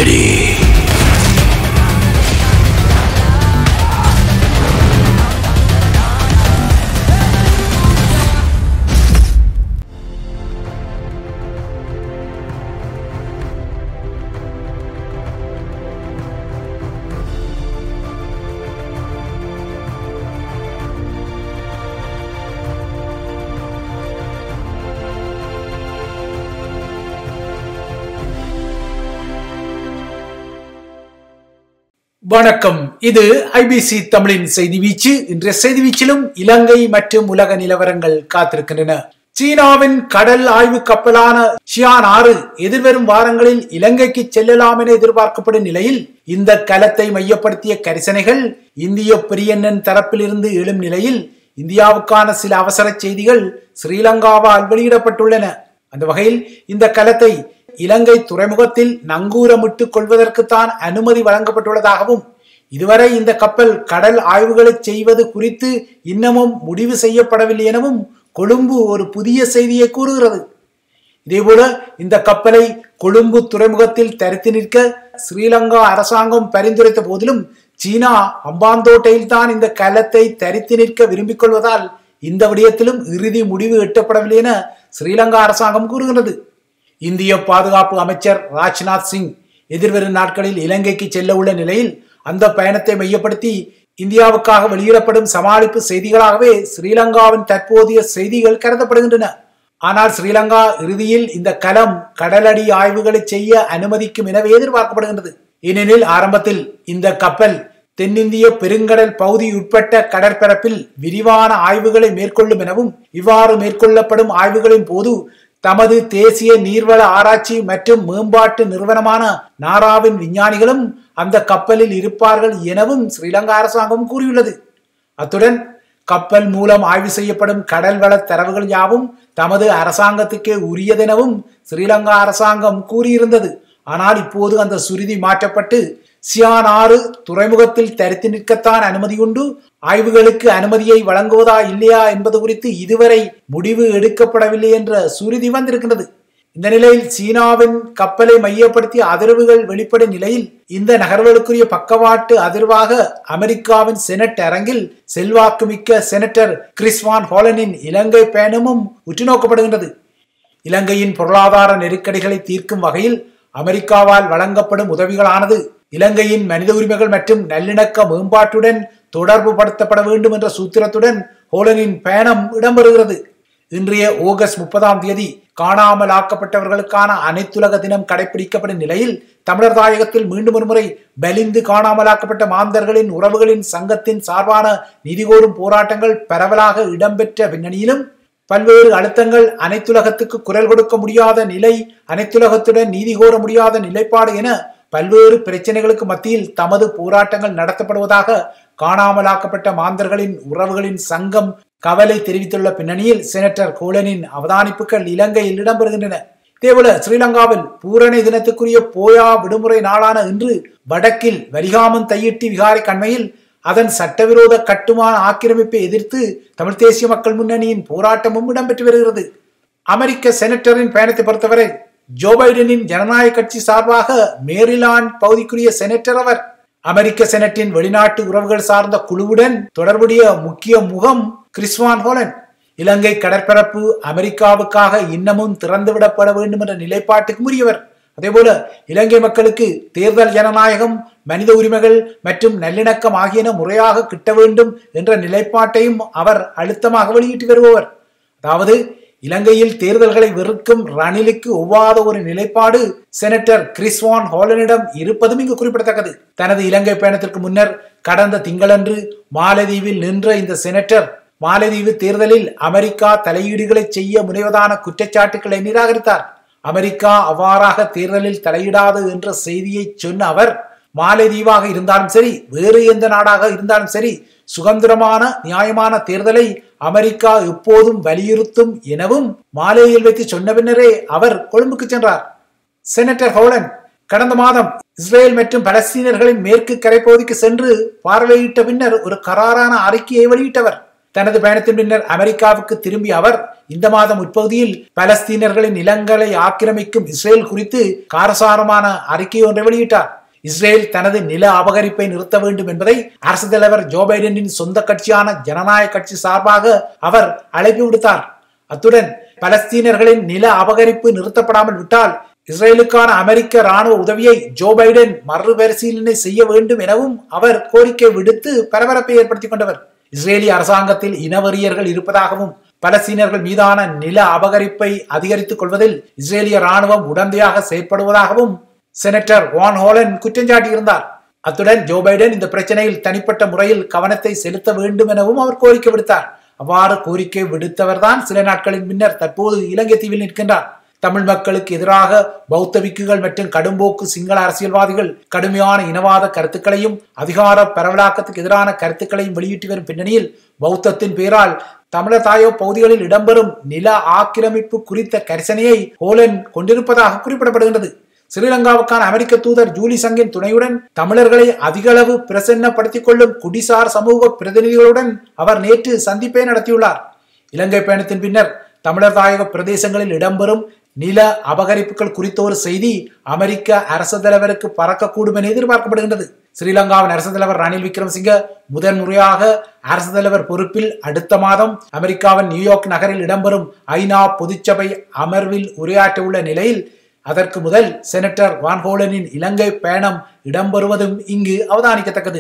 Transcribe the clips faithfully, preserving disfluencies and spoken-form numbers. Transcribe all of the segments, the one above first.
ready. வணக்கம். இது IBC தமிழின் செய்தி வீச்சு. இன்றைய செய்தி வீச்சிலும் இலங்கை மற்றும் உலக நிலவரங்கள் காத்திருக்கின்றன. சீனாவின் கடல் ஆய்வு கப்பலான ஷியான் ஆறு எதிர்வரும் வாரங்களில் இலங்கைக்கு செல்லலாம் என எதிர்பார்க்கப்படும் நிலையில் இந்த கலத்தை மையப்படுத்திய கரிசனைகள் இந்திய பிரியண்ணன் தரப்பிலிருந்து எழும் நிலையில் இந்தியாவுக்கான சில அவசர செய்திகள் ஸ்ரீலங்காவால் வெளியிடப்பட்டுள்ளன. அந்த வகையில் இந்த கலத்தை இலங்கை துறைமுகத்தில் நங்கூரமிட்டுக் கொள்வதற்குத்தான் அனுமதி வழங்கப்பட்டுள்ளதாகவும் இதுவரை இந்த கப்பல் கடல் ஆய்வுகளை செய்வது குறித்து இன்னமும் முடிவு செய்யப்படவில்லை எனவும் கொழும்பு ஒரு புதிய செய்தியை கூறுகிறது. இதேபோல இந்த கப்பலை கொழும்பு துறைமுகத்தில் தரித்து நிற்க ஸ்ரீலங்கா அரசாங்கம் பரிந்துரைத்த போதிலும் சீனா அம்பாந்தோட்டையில் தான் இந்த கலத்தை தரித்து நிற்க விரும்பிக் கொள்வதால் இந்த விடயத்திலும் இறுதி முடிவு எட்டப்படவில்லை என ஸ்ரீலங்கா அரசாங்கம் கூறுகிறது. இந்திய பாதுகாப்பு அமைச்சர் ராஜ்நாத் சிங் எதிர்வரும் நாட்களில் இலங்கைக்கு செல்ல உள்ள நிலையில் அந்த பயணத்தை மையப்படுத்தி இந்தியாவுக்காக வெளியிடப்படும் சமாளிப்பு செய்திகளாகவே ஸ்ரீலங்காவின் தற்போதைய செய்திகள் கருதப்படுகின்றன. ஆனால் ஸ்ரீலங்கா இறுதியில் இந்த கலம் கடலடி ஆய்வுகளை செய்ய அனுமதிக்கும் எனவே எதிர்பார்க்கப்படுகின்றது. ஏனெனில் ஆரம்பத்தில் இந்த கப்பல் தென்னிந்திய பெருங்கடல் பகுதி உட்பட்ட கடற்பரப்பில் விரிவான ஆய்வுகளை மேற்கொள்ளும் எனவும் இவ்வாறு மேற்கொள்ளப்படும் ஆய்வுகளின் போது தமது தேசிய நீர்வள ஆராய்ச்சி மற்றும் மேம்பாட்டு நிறுவனமான நாராவின் விஞ்ஞானிகளும் அந்த கப்பலில் இருப்பார்கள் எனவும் ஸ்ரீலங்கா அரசாங்கம் கூறியுள்ளது. அத்துடன் கப்பல் மூலம் ஆய்வு செய்யப்படும் கடல் வள தரவுகள் யாவும் தமது அரசாங்கத்துக்கே உரியதெனவும் ஸ்ரீலங்கா அரசாங்கம் கூறியிருந்தது. ஆனால் இப்போது அந்த சுருதி மாற்றப்பட்டு ஷியான் ஆறு துறைமுகத்தில் தரித்து நிற்கத்தான் அனுமதி உண்டு, ஆய்வுகளுக்கு அனுமதியை வழங்குவதா இல்லையா என்பது குறித்து இதுவரை முடிவு எடுக்கப்படவில்லை என்ற சுருதி வந்திருக்கின்றது. இந்த நிலையில் சீனாவின் கப்பலை மையப்படுத்திய அதிர்வுகள் வெளிப்படும் நிலையில் இந்த நகர்வுகளுக்குரிய பக்கவாட்டு அதிர்வாக அமெரிக்காவின் செனட் அரங்கில் செல்வாக்குமிக்க செனட்டர் கிறிஸ் வான் ஹோலனின் இலங்கை பயணமும் உற்று நோக்கப்படுகின்றது. இலங்கையின் பொருளாதார நெருக்கடிகளை தீர்க்கும் வகையில் அமெரிக்காவால் வழங்கப்படும் உதவிகளானது இலங்கையின் மனித உரிமைகள் மற்றும் நல்லிணக்க மேம்பாட்டுடன் தொடர்பு படுத்தப்பட வேண்டும் என்ற சூத்திரத்துடன் ஹோலனின் பயணம் இடம்பெறுகிறது. இன்றைய ஆகஸ்ட் முப்பதாம் தேதி காணாமல் ஆக்கப்பட்டவர்களுக்கான அனைத்துலக தினம் கடைபிடிக்கப்படும் நிலையில் தமிழர் தாயகத்தில் மீண்டும் ஒருமுறை பலிந்து காணாமலாக்கப்பட்ட மாந்தர்களின் உறவுகளின் சங்கத்தின் சார்பான நிதி கோரும் போராட்டங்கள் பரவலாக இடம்பெற்ற பின்னணியிலும் பல்வேறு அழுத்தங்கள், அனைத்துலகத்துக்கு குரல் கொடுக்க முடியாத நிலை, அனைத்துலகத்துடன் நீதி கோர முடியாத நிலைப்பாடு என பல்வேறு பிரச்சனைகளுக்கு மத்தியில் தமது போராட்டங்கள் நடத்தப்படுவதாக காணாமலாக்கப்பட்ட மாந்தர்களின் உறவுகளின் சங்கம் கவலை தெரிவித்துள்ள பின்னணியில் செனட்டர் கோலனின் அவதானிப்புகள் இலங்கையில் இடம்பெறுகின்றன. இதேபோல ஸ்ரீலங்காவில் பூரண தினத்துக்குரிய போயா விடுமுறை நாளான இன்று வடக்கில் வலிகாமன் தையிட்டி விகாரை கண்மையில் அதன் சட்டவிரோத கட்டுமான ஆக்கிரமிப்பை எதிர்த்து தமிழ் தேசிய மக்கள் முன்னணியின் போராட்டமும் இடம்பெற்று வருகிறது. அமெரிக்க செனட்டரின் பயணத்தை பொறுத்தவரை ஜோ பைடனின் ஜனநாயக கட்சி சார்பாக மேரிலாந்து பகுதிக்குரிய செனட்டர் அவர். அமெரிக்க செனட்டின் வெளிநாட்டு உறவுகள் சார்ந்த குழுவுடன் தொடர்புடைய முக்கிய முகம் கிறிஸ் வான் ஹோலன். இலங்கை கடற்பரப்பு அமெரிக்காவுக்காக இன்னமும் திறந்துவிடப்பட வேண்டும் என்ற நிலைப்பாட்டுக்கு உரியவர். அதேபோல இலங்கை மக்களுக்கு தேர்தல் ஜனநாயகம், மனித உரிமைகள் மற்றும் நல்லிணக்கம் ஆகியன முறையாக கிட்ட வேண்டும் என்ற நிலைப்பாட்டையும் அவர் அழுத்தமாக வெளியிட்டு வருபவர். அதாவது இலங்கையில் தேர்தல்களை வெறுக்கும் ரணிலுக்கு ஒவ்வாத ஒரு நிலைப்பாடு செனட்டர் கிறிஸ் வான் ஹோலனிடம் இருப்பதும் இங்கு குறிப்பிடத்தக்கது. தனது இலங்கை பயணத்திற்கு முன்னர் கடந்த திங்களன்று மாலதீவில் நின்ற இந்த செனட்டர் மாலதீவு தேர்தலில் அமெரிக்கா தலையீடுகளை செய்ய முனைவதான குற்றச்சாட்டுக்களை நிராகரித்தார். அமெரிக்கா அவ்வாறாக தேர்தலில் தலையிடாது என்ற செய்தியை சொன்ன அவர் மாலதீவாக இருந்தாலும் சரி, வேறு எந்த நாடாக இருந்தாலும் சரி, சுதந்திரமான நியாயமான தேர்தலை அமெரிக்கா எப்போதும் வலியுறுத்தும் எனவும் மாலேயில் வைத்து சொன்ன பின்னரே அவர் கொழும்புக்கு சென்றார். செனட்டர் ஹோலன் கடந்த மாதம் இஸ்ரேல் மற்றும் பலஸ்தீனர்களின் மேற்கு கரைப்பகுதிக்கு சென்று பார்வையிட்ட பின்னர் ஒரு கராரான அறிக்கையை வெளியிட்டவர். தனது பயணத்தின் பின்னர் அமெரிக்காவுக்கு திரும்பிய அவர் இந்த மாதம் உட்பகுதியில் பலஸ்தீனர்களின் நிலங்களை ஆக்கிரமிக்கும் இஸ்ரேல் குறித்து காரசாரமான அறிக்கை ஒன்றை வெளியிட்டார். இஸ்ரேல் தனது நில அபகரிப்பை நிறுத்த வேண்டும் என்பதை அரசு தலைவர் ஜோ பைடனின் சொந்த கட்சியான ஜனநாயக கட்சி சார்பாக அவர் அழைப்பு விடுத்தார். அத்துடன் பலஸ்தீனர்களின் நில அபகரிப்பு நிறுத்தப்படாமல் விட்டால் இஸ்ரேலுக்கான அமெரிக்க ராணுவ உதவியை ஜோ பைடன் மறுபரிசீலனை செய்ய வேண்டும் எனவும் அவர் கோரிக்கை விடுத்து பரபரப்பை ஏற்படுத்திக் கொண்டவர். இஸ்ரேலிய அரசாங்கத்தில் இனவெறியர்கள் இருப்பதாகவும் பலஸ்தீனர்கள் மீதான நில அபகரிப்பை அதிகரித்துக் கொள்வதில் இஸ்ரேலிய ராணுவம் உடந்தையாக செயற்படுவதாகவும் செனட்டர் வான் ஹோலன் குற்றம் சாட்டியிருந்தார். அத்துடன் ஜோ பைடன் இந்த பிரச்சனையில் தனிப்பட்ட முறையில் கவனத்தை செலுத்த வேண்டும் எனவும் அவர் கோரிக்கை விடுத்தார். அவ்வாறு கோரிக்கை விடுத்தவர்தான் சில நாட்களின் பின்னர் தற்போது இலங்கை தீவில் நிற்கின்றார். தமிழ் மக்களுக்கு எதிராக பௌத்த பிக்குகள் மற்றும் கடும்போக்கு சிங்கள அரசியல்வாதிகள் கடுமையான இனவாத கருத்துக்களையும் அதிகார பரவலாக்கத்துக்கு எதிரான கருத்துக்களையும் வெளியிட்டு வரும் பின்னணியில் பௌத்தத்தின் பெயரால் தமிழர் தாயோ பகுதிகளில் இடம்பெறும் நில ஆக்கிரமிப்பு குறித்த கரிசனையை ஹோலன் கொண்டிருப்பதாக குறிப்பிடப்படுகின்றது. ஸ்ரீலங்காவுக்கான அமெரிக்க தூதர் ஜூலி சங்கின் துணையுடன் தமிழர்களை அதிகளவு பிரசன்னப்படுத்திக் கொள்ளும் குடிசார் சமூக பிரதிநிதிகளுடன் அவர் நேற்று சந்திப்பை நடத்தியுள்ளார். இலங்கை பயணத்தின் பின்னர் தமிழர் தாயக பிரதேசங்களில் இடம்பெறும் நில அபகரிப்புகள் குறித்த ஒரு செய்தி அமெரிக்க அரசு தலைவருக்கு பறக்கக்கூடும் என எதிர்பார்க்கப்படுகின்றது. ஸ்ரீலங்காவின் அரசு தலைவர் ரணில் விக்ரமசிங்க முதன் முறையாக அரசு தலைவர் பொறுப்பில் அடுத்த மாதம் அமெரிக்காவின் நியூயார்க் நகரில் இடம்பெறும் ஐநா பொதுச்சபை அமர்வில் உரையாற்ற உள்ள நிலையில் அதற்கு முதல் செனட்டர் வான் ஹோலனின் இலங்கை பயணம் இடம்பெறுவதும் இங்கு அவதானிக்கத்தக்கது.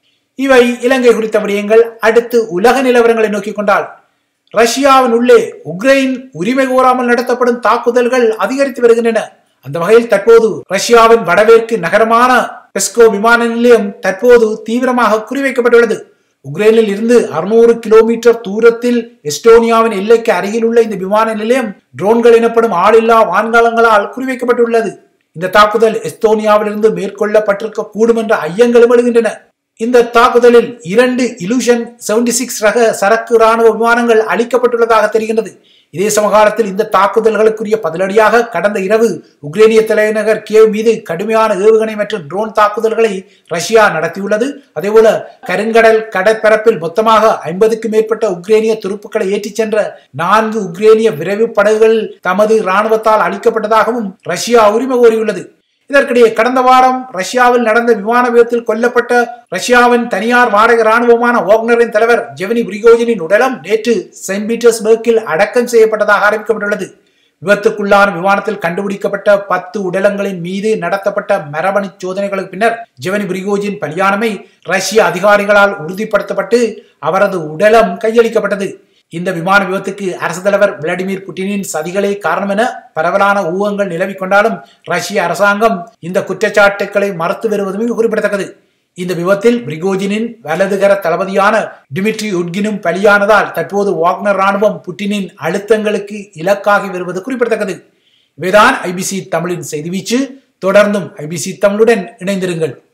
இவை இலங்கை குறித்த விடயங்கள். அடுத்து உலக நிலவரங்களை நோக்கிக் கொண்டால் ரஷ்யாவின் உள்ளே உக்ரைன் உரிமை கோராமல் நடத்தப்படும் தாக்குதல்கள் அதிகரித்து வருகின்றன. அந்த வகையில் தற்போது ரஷ்யாவின் வடமேற்கு நகரமான பெஸ்கோ விமான நிலையம் தற்போது தீவிரமாக குறிவைக்கப்பட்டுள்ளது. உக்ரைனில் இருந்து அறுநூறு கிலோமீட்டர் தூரத்தில் எஸ்டோனியாவின் எல்லைக்கு அருகில் உள்ள இந்த விமான நிலையம் ட்ரோன்கள் எனப்படும் ஆளில்லா வான்காலங்களால் குறிவைக்கப்பட்டுள்ளது. இந்த தாக்குதல் எஸ்டோனியாவிலிருந்து மேற்கொள்ளப்பட்டிருக்க கூடும் என்ற ஐயங்களும் எழுகின்றன. இந்த தாக்குதலில் இரண்டு இலூஷன் செவன்டி சிக்ஸ் ரக சரக்கு ராணுவ விமானங்கள் அளிக்கப்பட்டுள்ளதாக தெரிகின்றது. இதே சமகாலத்தில் இந்த தாக்குதல்களுக்குரிய பதிலடியாக கடந்த இரவு உக்ரைனிய தலைநகர் கியேவ் மீது கடுமையான ஏவுகணை மற்றும் ட்ரோன் தாக்குதல்களை ரஷ்யா நடத்தியுள்ளது. அதேபோல கருங்கடல் கடற்பரப்பில் மொத்தமாக ஐம்பதுக்கும் மேற்பட்ட உக்ரைனிய துருப்புக்களை ஏற்றிச் சென்ற நான்கு உக்ரைனிய விரைவு படகுகள் தமது இராணுவத்தால் அளிக்கப்பட்டதாகவும் ரஷ்யா உரிமை கோரியுள்ளது. இதற்கிடையே கடந்த வாரம் ரஷ்யாவில் நடந்த விமான விபத்தில் கொல்லப்பட்ட ரஷ்யாவின் தனியார் வாடகை ராணுவமான வாக்னரின் தலைவர் ஜெவனி பிரிகோஜினின் உடலம் நேற்று செயின்ட் பீட்டர்ஸ்பர்க்கில் அடக்கம் செய்யப்பட்டதாக அறிவிக்கப்பட்டுள்ளது. விபத்துக்குள்ளான விமானத்தில் கண்டுபிடிக்கப்பட்ட பத்து உடலங்களின் மீது நடத்தப்பட்ட மரபணு சோதனைகளுக்கு பின்னர் ஜெவனி பிரிகோஜின் பலியானமை ரஷ்ய அதிகாரிகளால் உறுதிப்படுத்தப்பட்டு அவரது உடலம் கையளிக்கப்பட்டது. இந்த விமான விபத்துக்கு அரசு தலைவர் விளாடிமிர் புட்டினின் சதிகளே காரணம் என பரவலான ஊகங்கள் நிலவிக் கொண்டாலும் ரஷ்ய அரசாங்கம் இந்த குற்றச்சாட்டுக்களை மறுத்து வருவதும் குறிப்பிடத்தக்கது. இந்த விபத்தில் பிரிகோஜினின் வலதுகர தளபதியான டிமிட்ரி உட்கினும் பலியானதால் தற்போது வாக்னர் ராணுவம் புட்டினின் அழுத்தங்களுக்கு இலக்காகி வருவது குறிப்பிடத்தக்கது. இவைதான் ஐபிசி தமிழின் செய்தி வீச்சு. தொடர்ந்தும் ஐபிசி தமிழுடன் இணைந்திருங்கள்.